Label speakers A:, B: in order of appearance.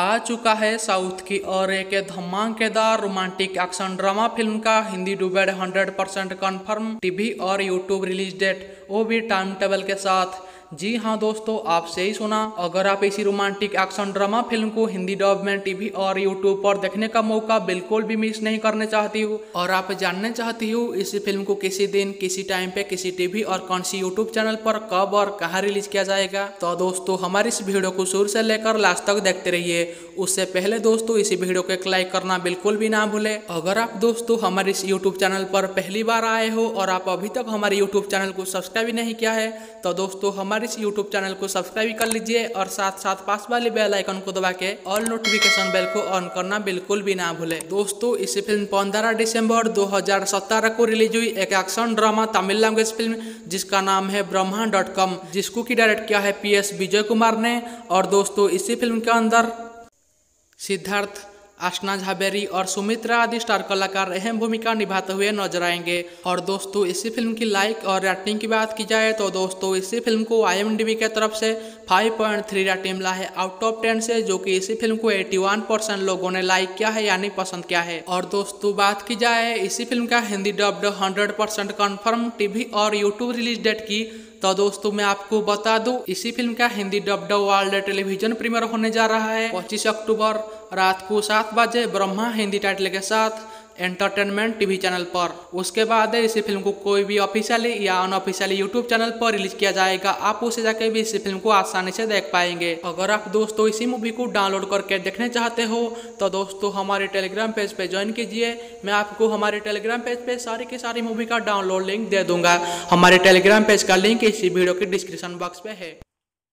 A: आ चुका है साउथ की और एक धमाकेदार रोमांटिक एक्शन ड्रामा फिल्म का हिंदी डुबेड 100% कन्फर्म टीवी और यूट्यूब रिलीज डेट, वो भी टाइम टेबल के साथ। जी हाँ दोस्तों, आप सही सुना। अगर आप इसी रोमांटिक एक्शन ड्रामा फिल्म को हिंदी डब में टीवी और यूट्यूब पर देखने का मौका बिल्कुल भी मिस नहीं करने चाहती हो और आप जानने चाहती हो इस फिल्म को किसी दिन, किसी टाइम पे, किसी टीवी और कौन सी यूट्यूब चैनल पर कब और कहाँ रिलीज किया जाएगा, तो दोस्तों हमारी इस वीडियो को शुरू से लेकर लास्ट तक देखते रहिए। उससे पहले दोस्तों इसी वीडियो को एक लाइक करना बिल्कुल भी ना भूले। अगर आप दोस्तों हमारे इस यूट्यूब चैनल पर पहली बार आए हो और आप अभी तक हमारे यूट्यूब चैनल को सब्सक्राइब नहीं किया है, तो दोस्तों हमारे इस यूट्यूब चैनल को सब्सक्राइब कर लीजिए और साथ साथ पास वाले बेल आइकन को दबा के ऑल नोटिफिकेशन बेल को ऑन करना बिल्कुल भी ना भूले। दोस्तों इस फिल्म 15 दिसंबर 2017 को रिलीज हुई एक action drama Tamil language film जिसका नाम है brahma.com, जिसको की डायरेक्ट किया है PS विजय कुमार ने। और दोस्तों इसी फिल्म के अंदर सिद्धार्थ, आशना झाबेरी और सुमित्रा आदि स्टार कलाकार अहम भूमिका निभाते हुए नजर आएंगे। और दोस्तों इसी फिल्म की लाइक और रेटिंग की बात की जाए तो दोस्तों इसी फिल्म को IMDb के तरफ से 5.3 रेटिंग मिला है आउट ऑफ 10 से, जो कि इसी फिल्म को 81% लोगों ने लाइक किया है यानी पसंद किया है। और दोस्तों बात की जाए इसी फिल्म का हिंदी डब्ड 100% कन्फर्म टीवी और यूट्यूब रिलीज डेट की, तो दोस्तों मैं आपको बता दूं इसी फिल्म का Hindi dubbed world television premiere होने जा रहा है 25 अक्टूबर रात को 7 बजे ब्रह्मा हिंदी टाइटल के साथ एंटरटेनमेंट टीवी चैनल पर। उसके बाद इसी फिल्म को कोई भी ऑफिशियली या अनऑफिशियली यूट्यूब चैनल पर रिलीज किया जाएगा, आप उसे जाके भी इसी फिल्म को आसानी से देख पाएंगे। अगर आप दोस्तों इसी मूवी को डाउनलोड करके देखने चाहते हो तो दोस्तों हमारे टेलीग्राम पेज पे ज्वाइन कीजिए। मैं आपको हमारे टेलीग्राम पेज पे सारी की सारी मूवी का डाउनलोड लिंक दे दूंगा। हमारे टेलीग्राम पेज का लिंक इसी वीडियो के डिस्क्रिप्शन बॉक्स पे है।